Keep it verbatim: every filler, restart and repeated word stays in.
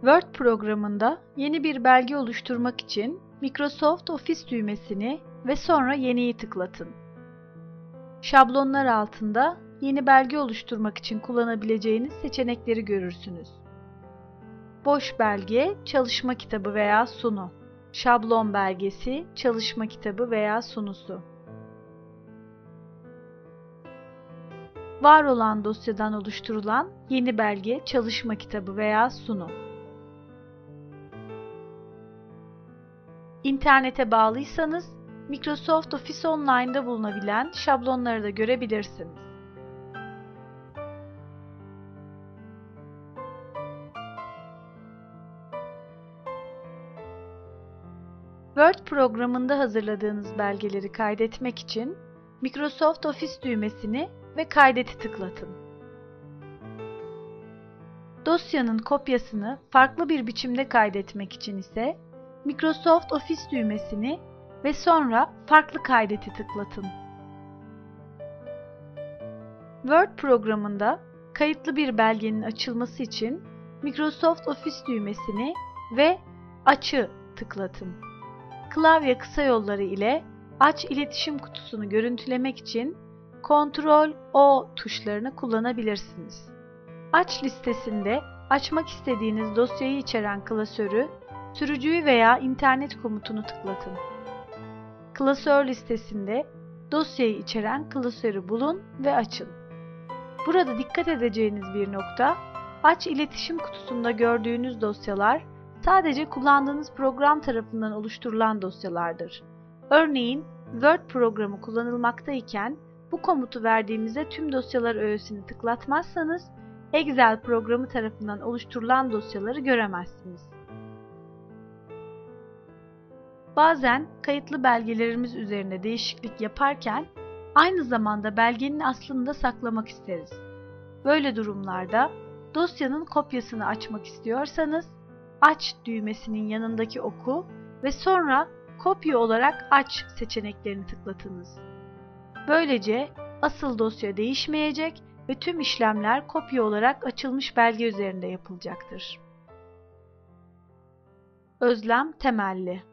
Word programında yeni bir belge oluşturmak için Microsoft Office düğmesini ve sonra Yeni'yi tıklatın. Şablonlar altında yeni belge oluşturmak için kullanabileceğiniz seçenekleri görürsünüz. Boş belge, çalışma kitabı veya sunu. Şablon belgesi, çalışma kitabı veya sunusu. Var olan dosyadan oluşturulan yeni belge, çalışma kitabı veya sunu. İnternete bağlıysanız Microsoft Office Online'da bulunabilen şablonları da görebilirsiniz. Word programında hazırladığınız belgeleri kaydetmek için Microsoft Office düğmesini ve Kaydet'i tıklatın. Dosyanın kopyasını farklı bir biçimde kaydetmek için ise Microsoft Office düğmesini ve sonra Farklı Kaydet'i tıklatın. Word programında kayıtlı bir belgenin açılması için Microsoft Office düğmesini ve Açı tıklatın. Klavye kısa yolları ile Aç iletişim kutusunu görüntülemek için kontrol O tuşlarını kullanabilirsiniz. Aç listesinde açmak istediğiniz dosyayı içeren klasörü, sürücüyü veya internet komutunu tıklatın. Klasör listesinde dosyayı içeren klasörü bulun ve açın. Burada dikkat edeceğiniz bir nokta, Aç iletişim kutusunda gördüğünüz dosyalar sadece kullandığınız program tarafından oluşturulan dosyalardır. Örneğin Word programı kullanılmaktayken bu komutu verdiğimizde tüm dosyalar öğesini tıklatmazsanız Excel programı tarafından oluşturulan dosyaları göremezsiniz. Bazen kayıtlı belgelerimiz üzerine değişiklik yaparken aynı zamanda belgenin aslını da saklamak isteriz. Böyle durumlarda dosyanın kopyasını açmak istiyorsanız Aç düğmesinin yanındaki oku ve sonra Kopya olarak Aç seçeneklerini tıklatınız. Böylece asıl dosya değişmeyecek ve tüm işlemler kopya olarak açılmış belge üzerinde yapılacaktır. Özlem temelli.